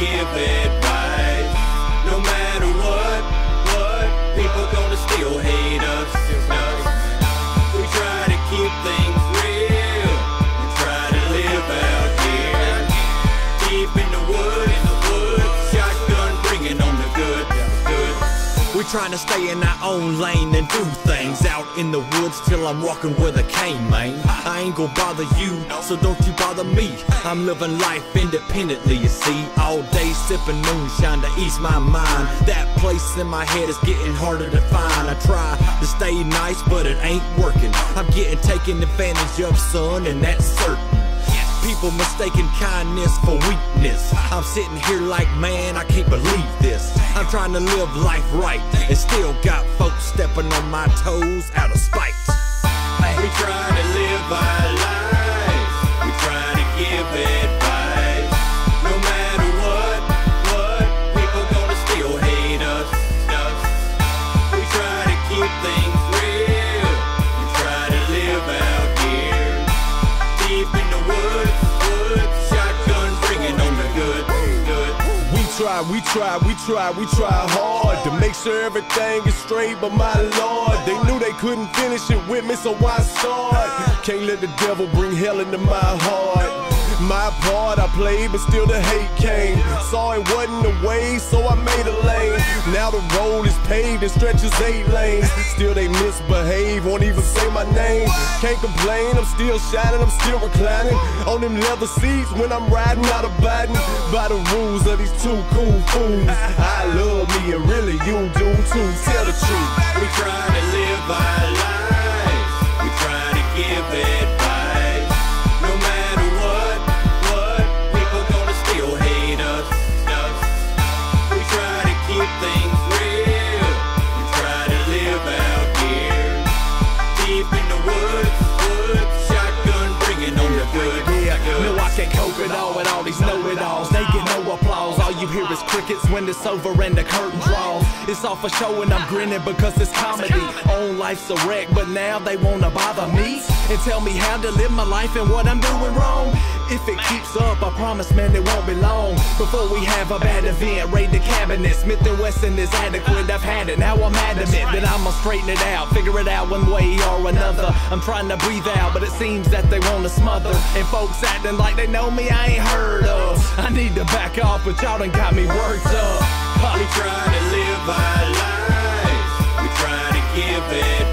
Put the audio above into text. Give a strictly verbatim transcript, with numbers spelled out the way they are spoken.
give advice. No matter what, what, people gonna still hate us. We try to keep things real. We try to live out here, deep in the woods, in the woods, shotgun bringing on the good, good. We're trying to stay in our own lane and do things out in the woods till I'm walking with a cane, man. I ain't gonna bother you, so don't you bother me. I'm living life independently, you see. All day sipping moonshine to ease my mind. That place in my head is getting harder to find. I try to stay nice, but it ain't working. I'm getting taken advantage of, son, and that's certain. People mistaking kindness for weakness. I'm sitting here like, man, I can't believe this. I'm trying to live life right and still got folks stepping on my toes out of spite. We try to live our lives. We try to give advice. No matter what, what, people gonna still hate us. We try to keep things real. We try to live out here, deep in the woods, woods, shotgun bringing on the good, good. We try, we try, we try, we try hard to make sure everything is straight, but my Lord, they knew they couldn't finish it with me, so I start. Can't let the devil bring hell into my heart. My part I played, but still the hate came. Saw it wasn't the way, so I made a lane. Now the road is paved and stretches eight lanes. Still they misbehave, won't even say my name. Can't complain, I'm still shining, I'm still reclining on them leather seats when I'm riding out of Biden. By the rules of these two cool fools, I love me and really you do too. Tell the truth. We try to live our lives. We try to give advice. No matter what, what, people gonna still hate us. We try to keep things real. We try to live out here, deep in the woods, woods, shotgun bringing on the good. Yeah, no, I can't cope at all with all these know-it-alls. They get no applause. All you hear is crickets when it's over and the curtain draws. It's all for show and I'm grinning because it's comedy. Own life's a wreck, but now they wanna bother me and tell me how to live my life and what I'm doing wrong. If it keeps up, I promise, man, it won't be long before we have a bad event. Raid the cabinet, Smith and Wesson is adequate. I've had it, now I'm adamant that I'ma straighten it out, figure it out one way or another. I'm trying to breathe out, but it seems that they wanna smother. And folks acting like they know me, I ain't heard of. I need to back off, but y'all done got me worked up. We try to live our lives. We try to give it